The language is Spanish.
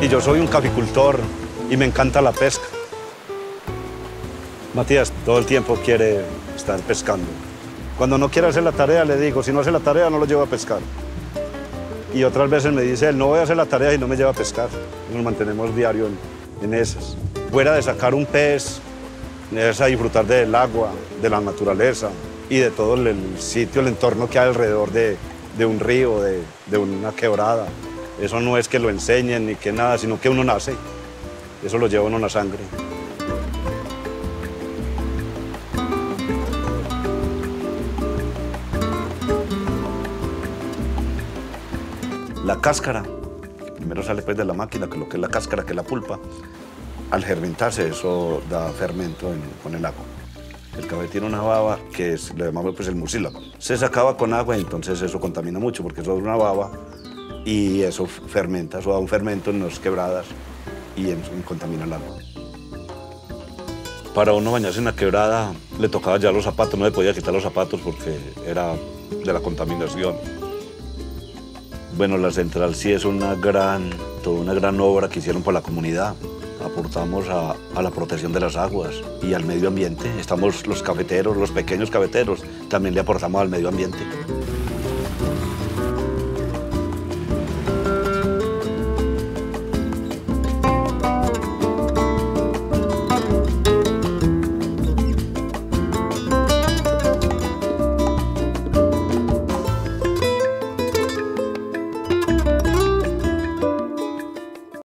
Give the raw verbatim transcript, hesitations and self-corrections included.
yo soy un caficultor y me encanta la pesca. Matías todo el tiempo quiere estar pescando. Cuando no quiere hacer la tarea, le digo, si no hace la tarea, no lo llevo a pescar. Y otras veces me dice él, no voy a hacer la tarea y no me lleva a pescar. Nos mantenemos diario en, en esas. Fuera de sacar un pez, es a disfrutar del agua, de la naturaleza y de todo el, el sitio, el entorno que hay alrededor de, de un río, de, de una quebrada. Eso no es que lo enseñen ni que nada, sino que uno nace. Eso lo lleva uno en la sangre. La cáscara, que primero sale pues de la máquina, que lo que es la cáscara, que es la pulpa, al fermentarse eso da fermento en, con el agua. El café tiene una baba que es, le llamamos pues el mucílago. Se sacaba con agua y entonces eso contamina mucho porque eso es una baba y eso fermenta, eso da un fermento en las quebradas y en, en contamina el agua. Para uno bañarse en la quebrada le tocaba ya los zapatos, no le podía quitar los zapatos porque era de la contaminación. Bueno, la central sí es una gran, toda una gran obra que hicieron por la comunidad. Aportamos a, a la protección de las aguas y al medio ambiente. Estamos los cafeteros, los pequeños cafeteros, también le aportamos al medio ambiente.